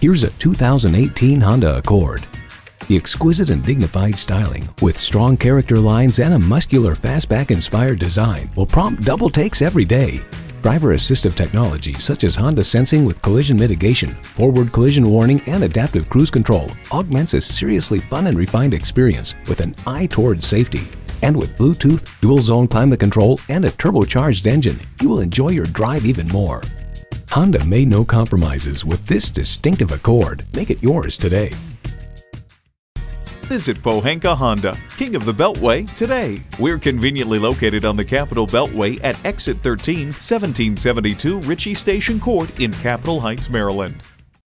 Here's a 2018 Honda Accord. The exquisite and dignified styling, with strong character lines and a muscular fastback-inspired design, will prompt double takes every day. Driver assistive technology such as Honda Sensing with collision mitigation, forward collision warning, and adaptive cruise control augments a seriously fun and refined experience with an eye towards safety. And with Bluetooth, dual-zone climate control, and a turbocharged engine, you will enjoy your drive even more. Honda made no compromises with this distinctive Accord. Make it yours today. Visit Pohanka Honda, King of the Beltway, today. We're conveniently located on the Capitol Beltway at Exit 13, 1772 Ritchie Station Court in Capitol Heights, Maryland.